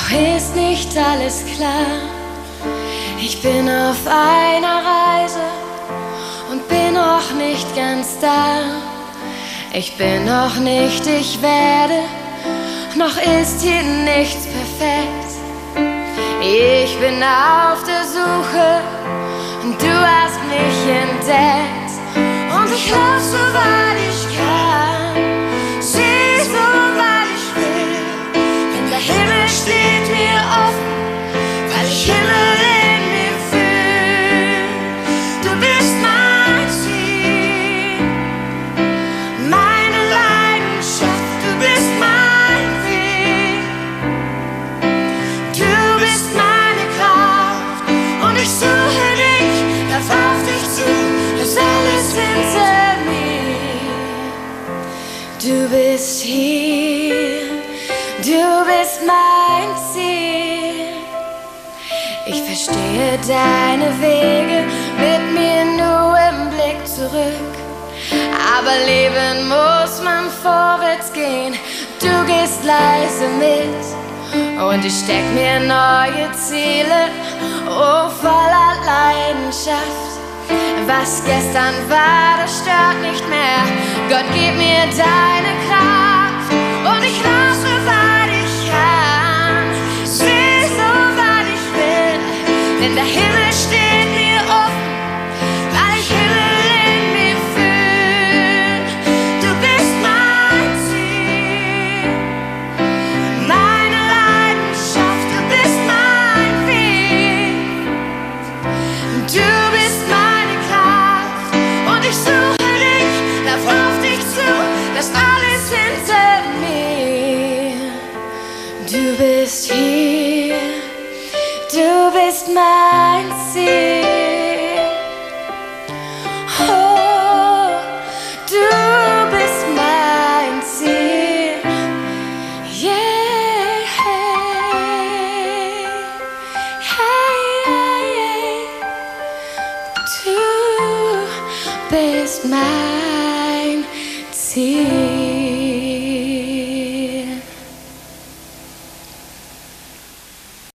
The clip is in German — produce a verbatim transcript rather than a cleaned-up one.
Noch ist nicht alles klar. Ich bin auf einer Reise und bin noch nicht ganz da. Ich bin noch nicht, ich werde, noch ist hier nichts perfekt. Ich bin auf der Suche und du hast mich entdeckt. Und ich lauf so weit ich kann, seh so weit ich will, denn der Himmel steht mir offen, weil ich Himmel in mir fühl. Du bist mein Ziel, meine Leidenschaft, du bist mein Weg. Du bist meine Kraft und ich suche dich, lauf auf dich zu, lass alles hinter mir. Du bist hier, du bist mein Ziel. Ich verstehe deine Wege, mit mir nur im Blick zurück. Aber leben muss man vorwärts gehen, du gehst leise mit. Und ich steck mir neue Ziele, oh voller Leidenschaft. Was gestern war, das stört nicht mehr. Gott, gib mir deine Kraft. Und ich lauf so weit ich kann, seh so weit ich will, denn der Himmel steht mir offen, weil ich Himmel in mir fühl. Du bist mein Ziel, meine Leidenschaft, du bist mein Weg. Du bist meine Kraft und ich suche dich, lauf auf dich zu, lass alles hinter mir. Du bist hier, du bist mein Ziel. Oh, du bist mein Ziel. Yeah. Hey, yeah, yeah. Du bist mein